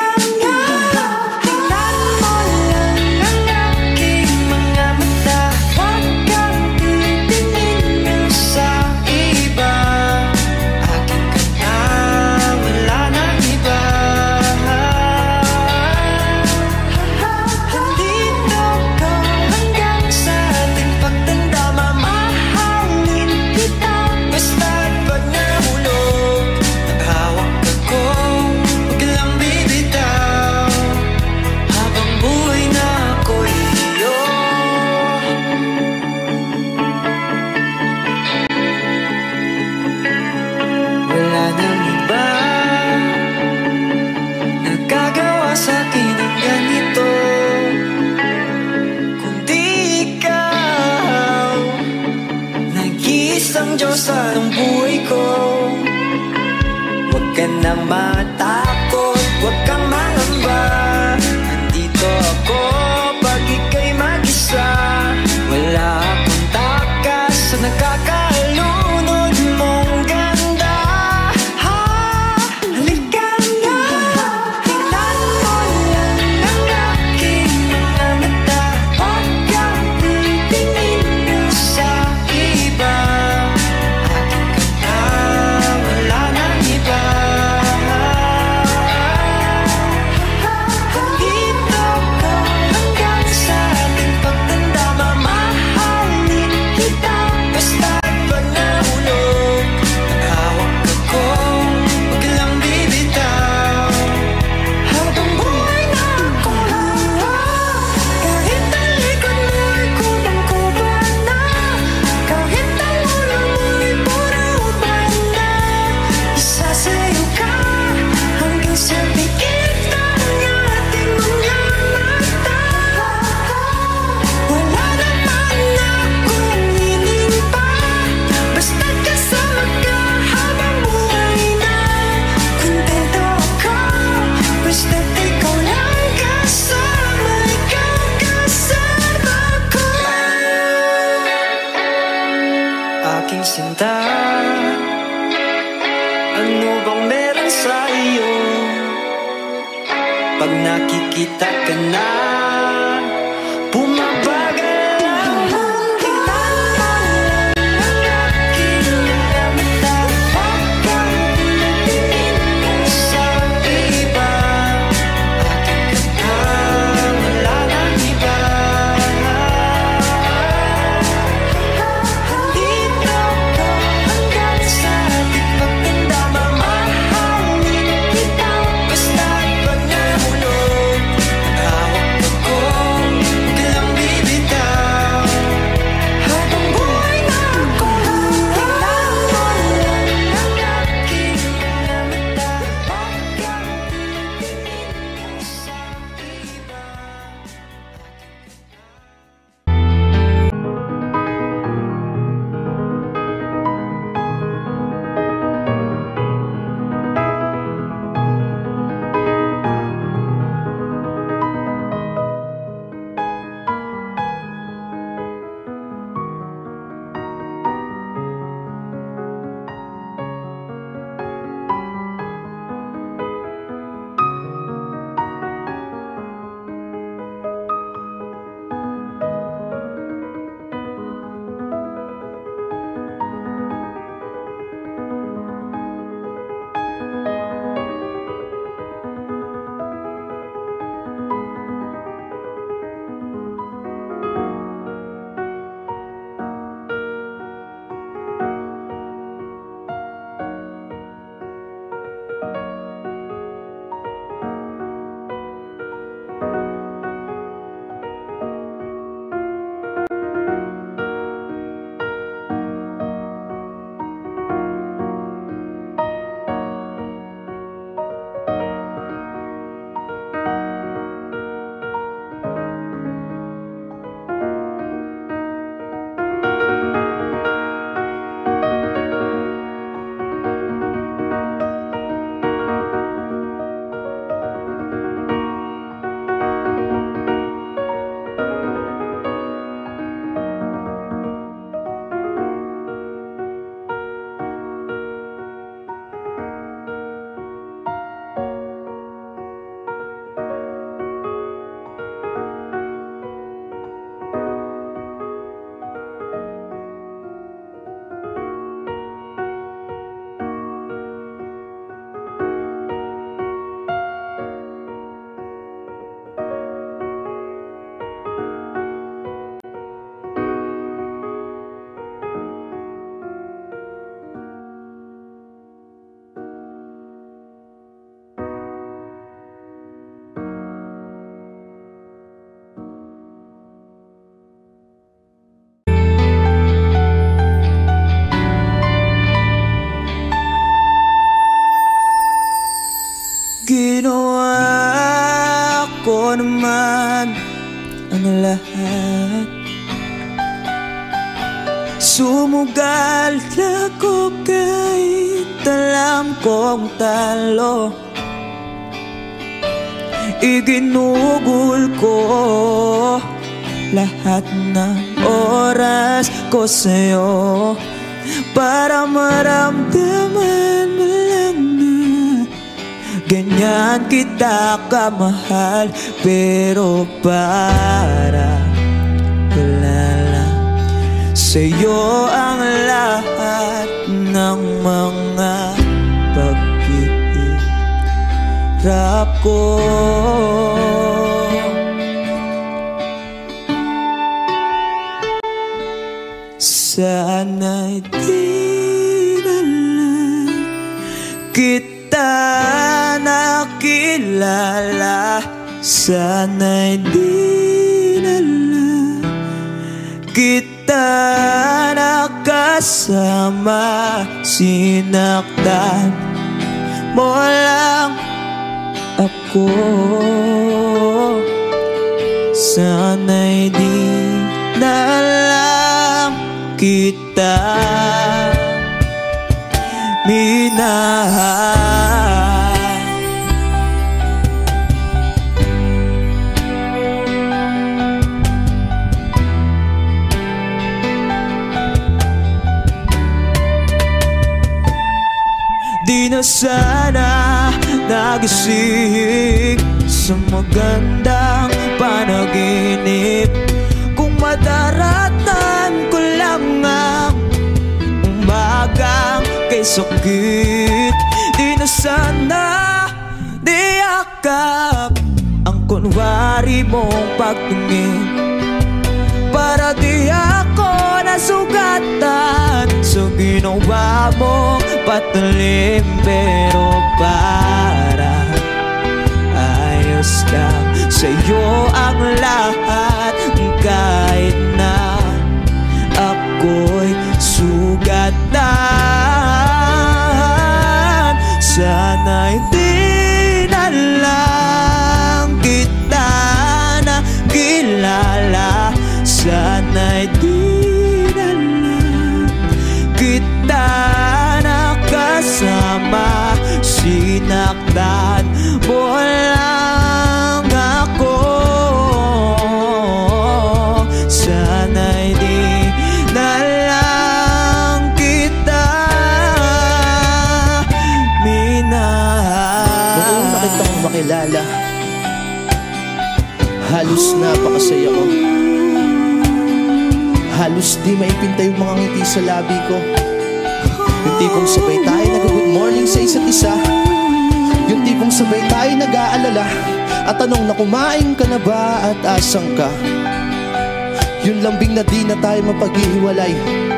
Bumabagal ang hangin ng aking mga mata. Huwag kang tingin sa iba. Aking kantang wala nang iba. Dito ko hanggang sa ating pagtanda. Mamahalin kita basta't pag nahulog. Hawak ko, huwag lang bibitaw. Habang buhay na ako, tingnan mo lang ang aking mga mata. Huwag kang titingin sa iba. Ginawa ko naman ang lahat. Sumugal ako kahit alam kong talo. Iginugol ko lahat ng oras ko sa'yo para maramdaman mo lang na ganyan kita kamahal. Pero para wala lang sa'yo ang lahat ng mga paghihirap ko. Sana'y di na lang kita nakilala. Sana'y di na lang kita nakasama. Sinaktan mo lang ako. Sana'y di na lang kita minahal. Di na sana nagising sa magandang panaginip. higit. Di na sana niyakap ang kunwari mong pagtingin, para di ako nasugatan sa ginawa mong patalim. Pero para ayos lang sa'yo ang lahat, kahit na ako'y sugatan. Sana'y di na lang kita nakilala, sana'y di na lang kita nakasama. Sinaktan mo lang ako, sana'y di na lang kita minahal. Noong nakita kong makilala, halos napakasaya ko. Halos di maipinta yung mga ngiti sa labi ko. Yung tipong sabay tayo nag-good morning sa isa't isa. Yung tipong sabay tayo nag-aalala at tanong na kumain ka na ba at asang ka. Yung lambing na di na tayo mapaghihiwalay.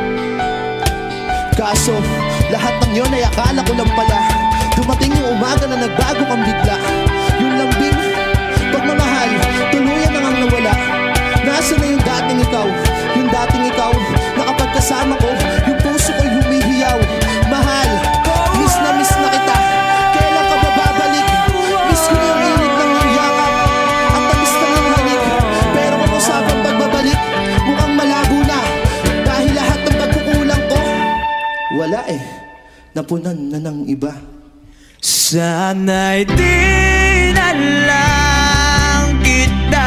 Kaso lahat ng yun ay akala ko lang pala. Dumating yung umaga na nagbago kang bigla. Yung lambing pagmamahal tuluyan na ngang nawala. Nasaan na yung dating ikaw? Yung dating ikaw na kapag kasama ko, yung puso ko'y humihiyaw. Mahal, miss na kita. Kailan ka ba babalik? Miss ko yung init ng iyong yakap at tamis na ng halik. Pero kung usapang pagbabalik, mukhang malabo na. Dahil lahat ng pagkukulang ko, wala napunan na ng iba. Sana'y di na lang kita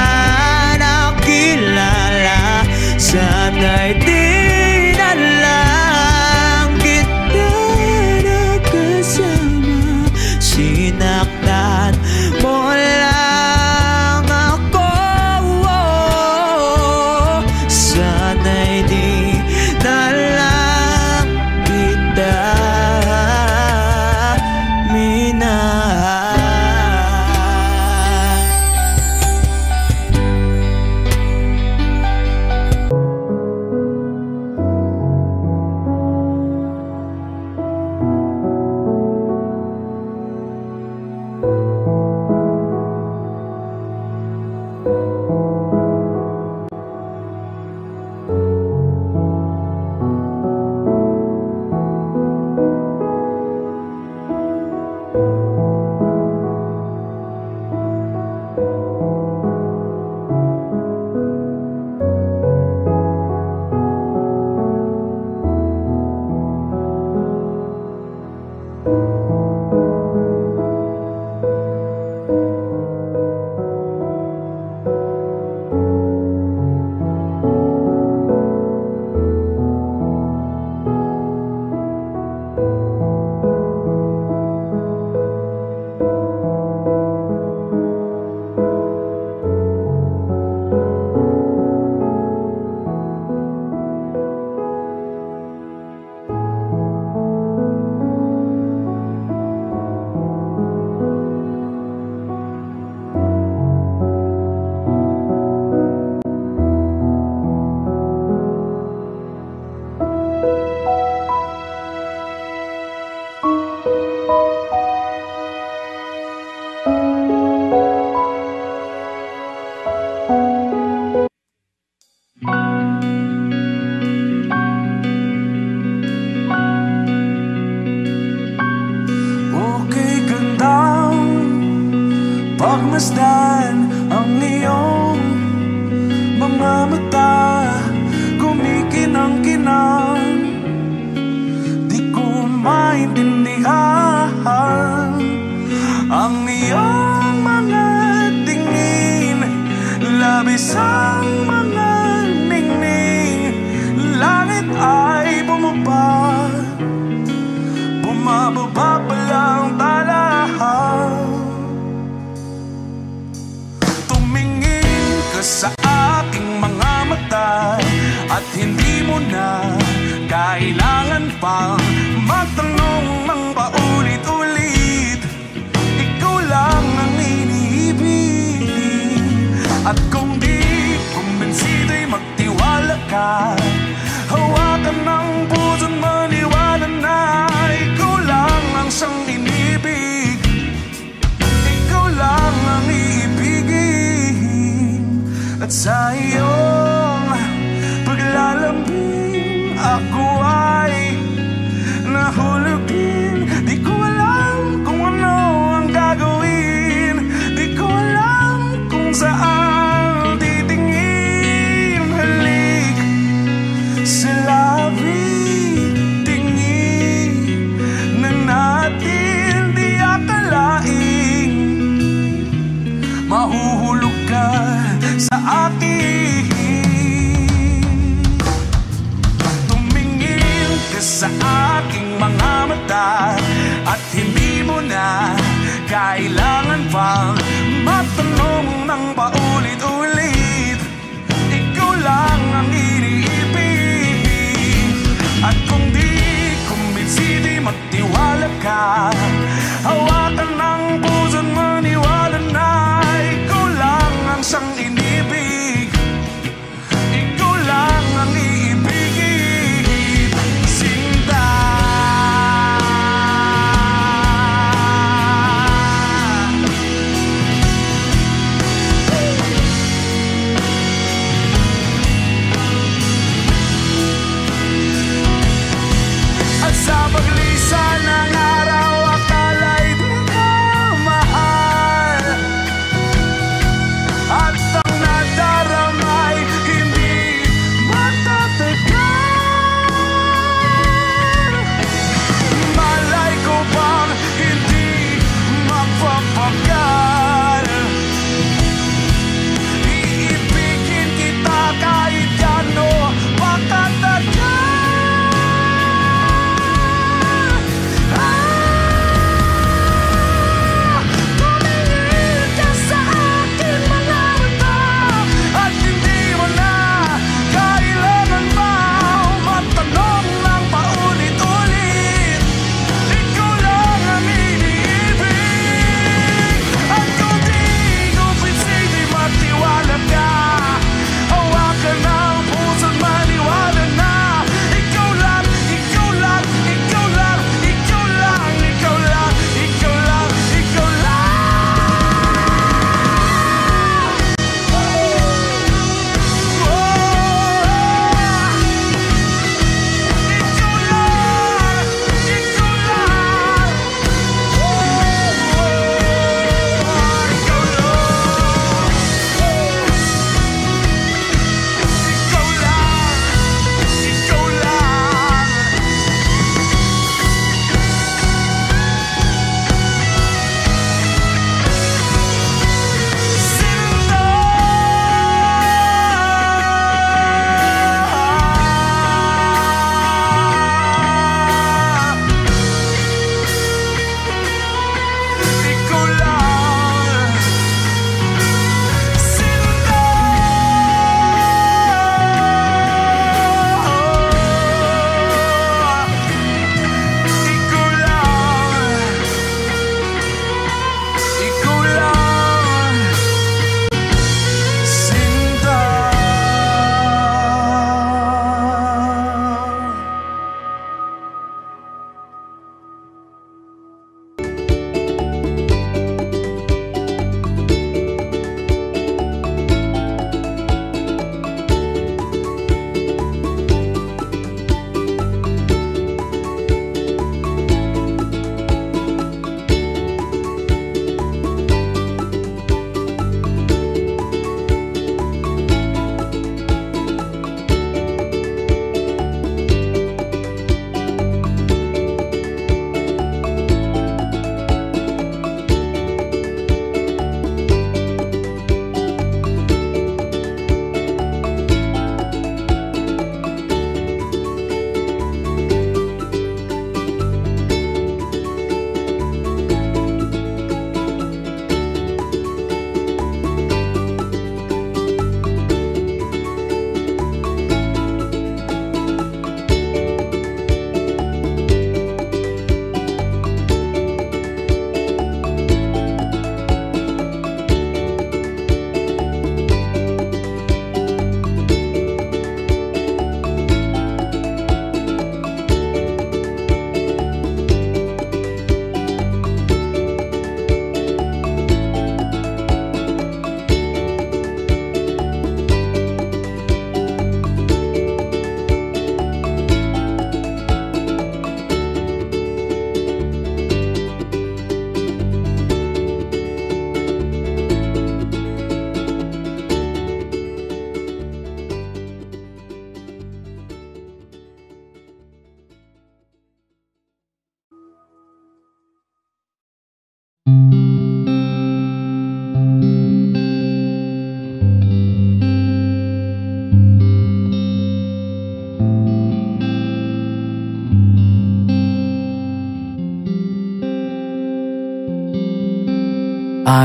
nakilala, sana'y di na lang kita nakasama. Sinaktan mo lang ako, sana'y di na lang kita minahal. Pagmasdan ang iyong mga mata, kumikinang-kinang. Di ko maintindihan ang iyong mga tingin, labis ang mga ningning. Langit ay bumaba, bumababa pa lang talahan. Sa aking mga mata at hindi mo na kailangan pang magtanong. iyong paglalambing, ako ay nahulog din. Di ko alam kung ano ang gagawin, di ko alam kung saan titingin. Halik sa labi, tingin na natin, di akalain mahuhulog ka sa akin. Tumingin ka sa aking mga mata,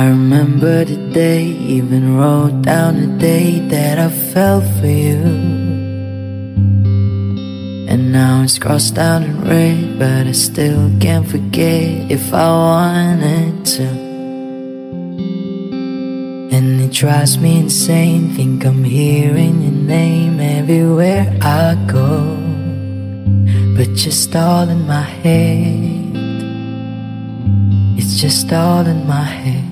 I remember the day, even wrote down the day that I fell for you. And now it's crossed out in red, but I still can't forget if I wanted to. And it drives me insane, think I'm hearing your name everywhere I go, but just all in my head. It's just all in my head.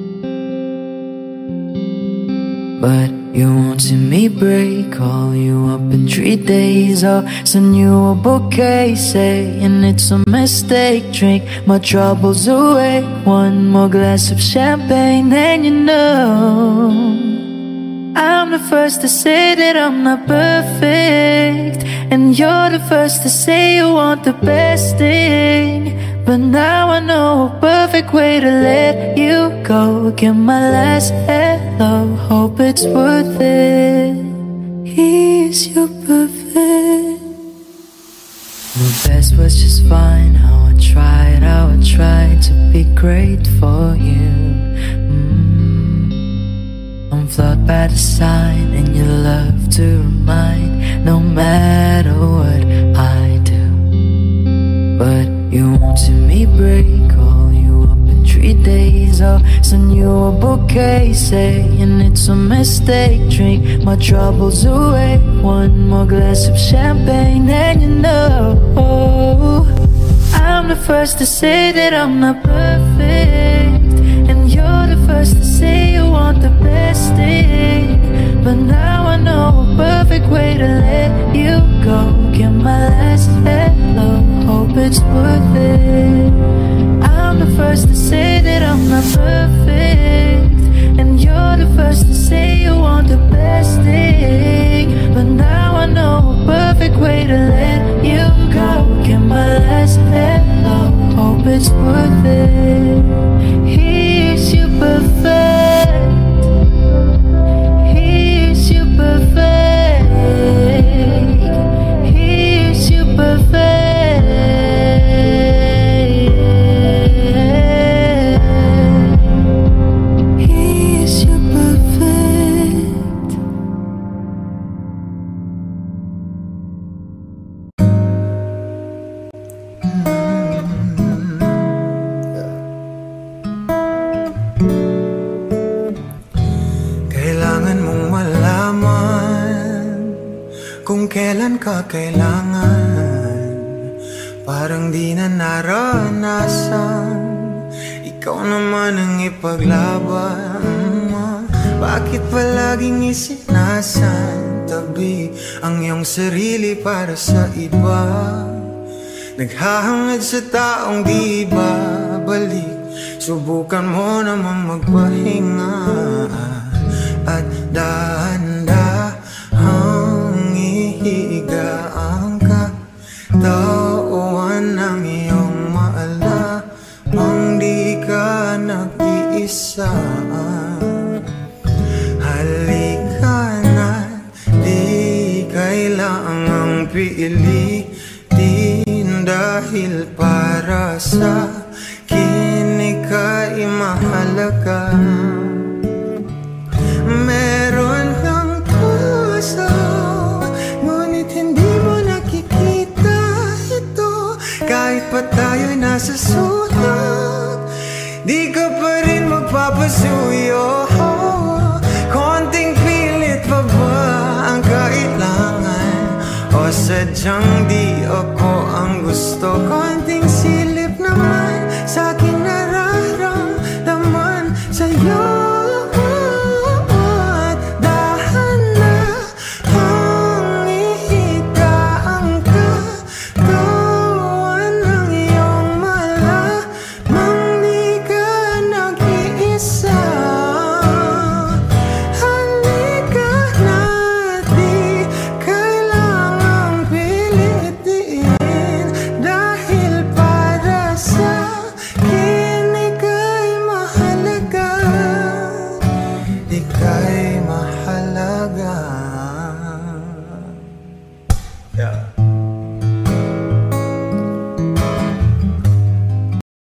But you won't see me break, call you up in 3 days, or send you a bouquet saying it's a mistake. Drink my troubles away, one more glass of champagne, then you know I'm the first to say that I'm not perfect, and you're the first to say you want the best thing. But now I know a perfect way to let you go. Get my last hello, hope it's worth it. Here's your perfect. My best was just fine, how I tried to be great for you. I'm flawed by design, and you love to remind, no matter what I do. But you won't see me break, call you up in 3 days, or send you a bouquet saying it's a mistake. Drink my troubles away, one more glass of champagne, then you know I'm the first to say that I'm not perfect, and you're the first to say you want the best thing. But now I know a perfect way to let you go. Get my last hello, hope it's worth it. I'm the first to say that I'm not perfect, and you're the first to say you want the best thing. But now I know a perfect way to let you go. Get my last hello, hope it's worth it. Here's your perfect. Here's your perfect. Here's your perfect. Kailan ka kailangan, parang di na naranasan. Ikaw naman ang ipaglaban. Bakit palaging isinasantabi ang iyong sarili para sa iba? Naghahangad sa taong di babalik. Subukan mo naman magpahinga at dahan-dahang higa ang katawan ng iyong maalamang di ka nag-iisa. Halika na, di kailangang pilitin, dahil para sa akin ika'y mahalaga. Meron kang puso, kahit pa tayo'y nasa sulok, di ka pa rin magpapasuyo. Konting pilit pa ba ang kailangan, o sadyang di ako ang gusto? Konting silip naman sa'kin na